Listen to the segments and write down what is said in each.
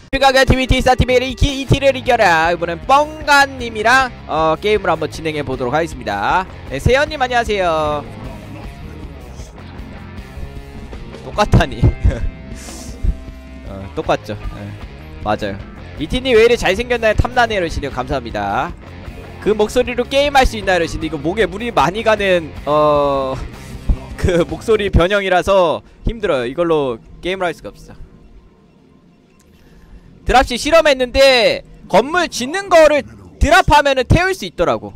가게 TVT 사티베리 이티를 이겨라. 이번엔 뻥간님이랑 게임을 한번 진행해 보도록 하겠습니다. 네, 세연님 안녕하세요. 똑같다니. 똑같죠. 네, 맞아요. 이티님 왜 이래 잘생겼나요? 탐나네 이러시네요. 감사합니다. 그 목소리로 게임할 수 있나 이러시는데 이거 목에 물이 많이 가는 그 목소리 변형이라서 힘들어요. 이걸로 게임을 할 수가 없어. 드랍시 실험했는데 건물 짓는 거를 드랍하면은 태울 수 있더라고.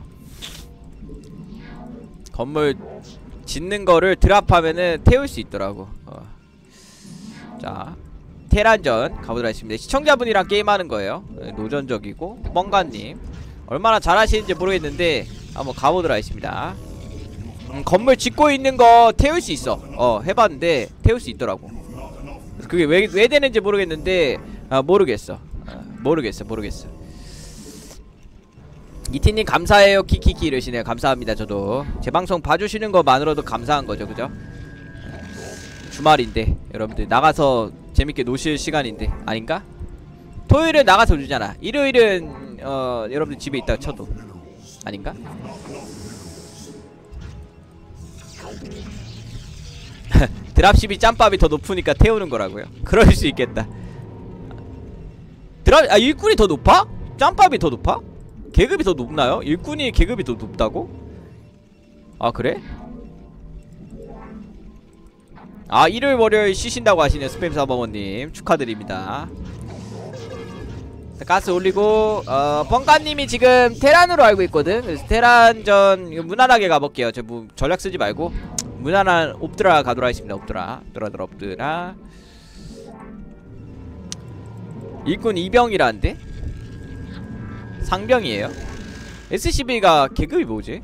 건물 짓는 거를 드랍하면은 태울 수 있더라고. 자, 테란전 가보도록 하겠습니다. 시청자분이랑 게임하는 거예요. 노전적이고 뻥간님 얼마나 잘하시는지 모르겠는데 한번 가보도록 하겠습니다. 건물 짓고 있는 거 태울 수 있어. 해봤는데 태울 수 있더라고. 그게 왜 되는지 모르겠는데 모르겠어. 모르겠어. 이티님 감사해요. 키키키 이러시네요. 감사합니다. 저도 제 방송 봐주시는 것만으로도 감사한 거죠. 그죠? 주말인데 여러분들 나가서 재밌게 노실 시간인데 아닌가? 토요일은 나가서 주잖아. 일요일은 여러분들 집에 있다가 쳐도 아닌가? 드랍십이 짬밥이 더 높으니까 태우는 거라고요. 그럴 수 있겠다. 일꾼이 더 높아? 짬밥이 더 높아? 계급이 더 높나요? 일꾼이 계급이 더 높다고? 아 그래? 아 일요일 월요일 쉬신다고 하시네요. 스팸 사버머님 축하드립니다. 가스 올리고 뻥가님이 지금 테란으로 알고 있거든. 그래서 테란전 무난하게 가볼게요. 저 뭐 전략 쓰지 말고 무난한 옵드라 가도록 하겠습니다. 옵드라 일꾼 2병이라는데? 상병이에요? SCV가 계급이 뭐지?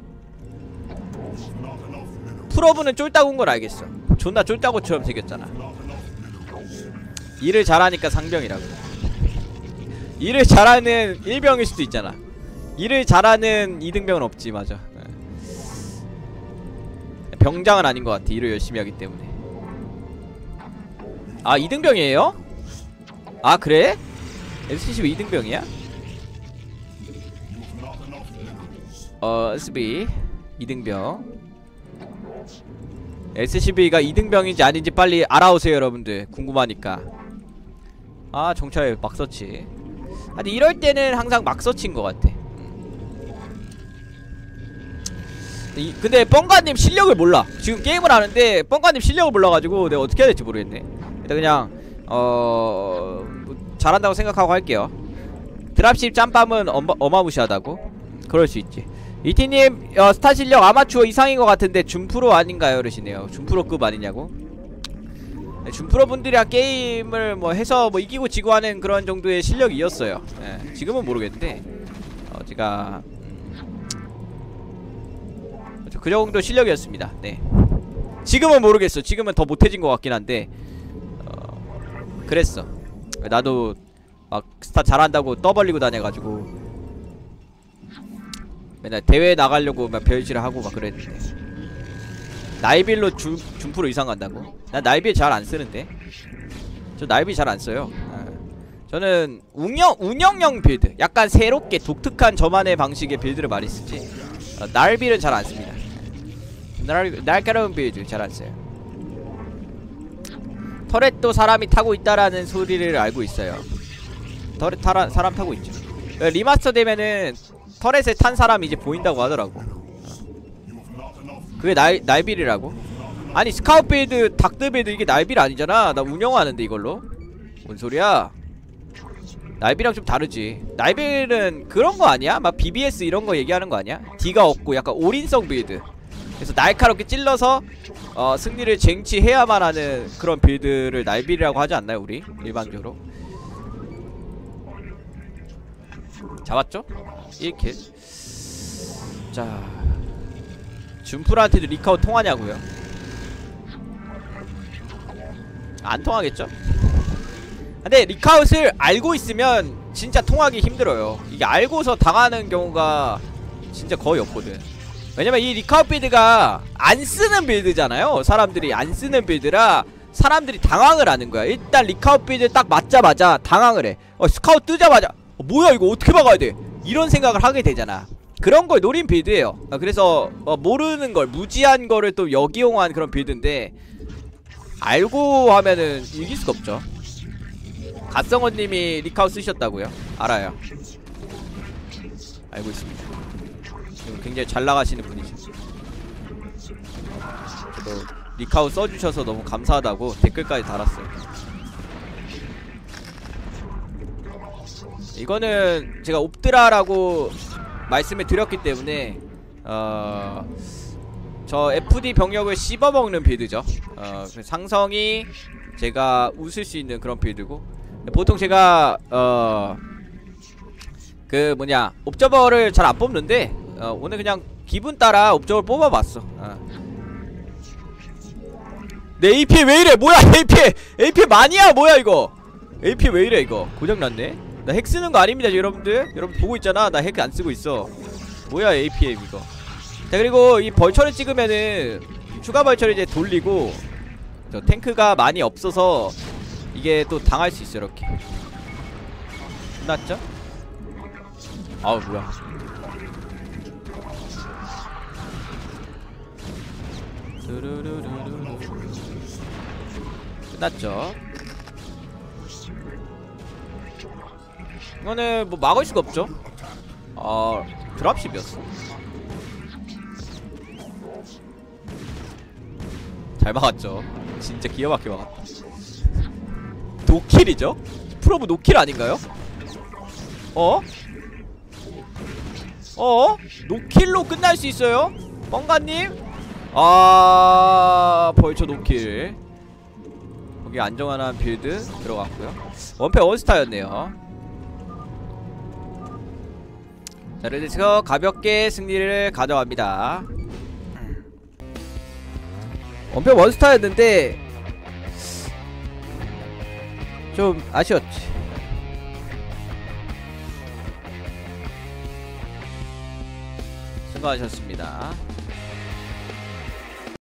프로브는 쫄따구인 걸 알겠어. 존나 쫄따구처럼 생겼잖아. 일을 잘하니까 상병이라고. 일을 잘하는 1병일 수도 있잖아. 일을 잘하는 2등병은 없지. 맞아. 병장은 아닌 것 같아. 일을 열심히 하기 때문에. 아 2등병이에요? 아 그래? SCV 2등병이야? SB 2등병. SCV가 2등병인지 아닌지 빨리 알아오세요 여러분들. 궁금하니까. 아 정찰 막서치. 근데 이럴 때는 항상 막서치인 것 같아. 근데 뻥가님 실력을 몰라. 지금 게임을 하는데 뻥가님 실력을 몰라가지고 내가 어떻게 해야 될지 모르겠네. 일단 그냥 뭐 잘한다고 생각하고 할게요. 드랍십 짬밥은 어마무시하다고? 그럴 수 있지. 이티님 스타 실력 아마추어 이상인 것 같은데 준프로 아닌가요? 그러시네요. 준프로급 아니냐고? 네, 준프로 분들이랑 게임을 뭐 해서 뭐 이기고 지고 하는 그런 정도의 실력이었어요. 네, 지금은 모르겠는데 제가 그 정도 실력이었습니다. 네. 지금은 모르겠어. 지금은 더 못해진 것 같긴 한데 그랬어. 나도 막 스타 잘한다고 떠벌리고 다녀가지고 맨날 대회 나가려고 막 별질을 하고 막 그랬는데 나이빌로 준프로 이상 간다고? 난 나이빌 잘 안 쓰는데. 저 나이빌 잘 안 써요. 저는 운영형 빌드, 약간 새롭게 독특한 저만의 방식의 빌드를 많이 쓰지 날빌은 잘 안 씁니다. 날카로운 빌드 잘 안 써요. 터렛도 사람이 타고 있다라는 소리를 알고 있어요. 터렛 사람 타고 있죠. 리마스터 되면은 터렛에 탄 사람이 이제 보인다고 하더라고. 그게 날빌이라고? 아니 스카웃 빌드, 닥터 빌드 이게 날빌 아니잖아. 나 운영하는데 이걸로. 뭔 소리야? 날빌이랑 좀 다르지. 날빌은 그런 거 아니야? 막 BBS 이런 거 얘기하는 거 아니야? D가 없고 약간 올인성 빌드. 그래서 날카롭게 찔러서 승리를 쟁취해야만 하는 그런 빌드를 날빌이라고 하지 않나요 우리? 일반적으로. 잡았죠? 1킬. 자, 준프로한테도 리카우 통하냐고요? 안 통하겠죠? 근데 리카웃을 알고 있으면 진짜 통하기 힘들어요. 이게 알고서 당하는 경우가 진짜 거의 없거든. 왜냐면 이 리카웃 빌드가 안 쓰는 빌드잖아요. 사람들이 안 쓰는 빌드라 사람들이 당황을 하는 거야. 일단 리카웃 빌드 딱 맞자마자 당황을 해. 스카웃 뜨자마자 뭐야 이거 어떻게 막아야 돼, 이런 생각을 하게 되잖아. 그런 걸 노린 빌드예요. 그래서 모르는 걸, 무지한 거를 또 역이용한 그런 빌드인데, 알고 하면은 이길 수가 없죠. 갓성원님이 리카웃 쓰셨다고요? 알아요. 알고 있습니다. 굉장히 잘 나가시는 분이죠. 저도 리카웃 써주셔서 너무 감사하다고 댓글까지 달았어요. 이거는 제가 옵드라라고 말씀을 드렸기 때문에 저 FD 병력을 씹어먹는 빌드죠. 상성이 제가 웃을 수 있는 그런 빌드고, 보통 제가 그 뭐냐 옵저버를 잘 안 뽑는데 오늘 그냥 기분 따라 옵저버를 뽑아봤어. 내 AP 왜 이래? 뭐야 AP 마니아 뭐야 이거? AP 왜 이래 이거? 고장났네? 나 핵 쓰는 거 아닙니다 여러분들. 여러분 보고 있잖아. 나 핵 안 쓰고 있어. 뭐야 APM 이거. 자, 그리고 이 벌처를 찍으면은 추가 벌처를 이제 돌리고, 저 탱크가 많이 없어서 이게 또 당할 수 있어. 이렇게 끝났죠? 아우 뭐야. 끝났죠? 이거는 뭐 막을 수가 없죠. 드랍십이었어. 잘 막았죠. 진짜 기가 막히게 막았다. 노킬이죠? 프로브 노킬 아닌가요? 노킬로 끝날 수 있어요? 뻥가님? 벌처 노킬. 거기 안정환한 빌드 들어갔고요. 원패 원스타였네요. 자, 그래서 가볍게 승리를 가져갑니다. 원패 원스타였는데 좀 아쉬웠지. 수고하셨습니다.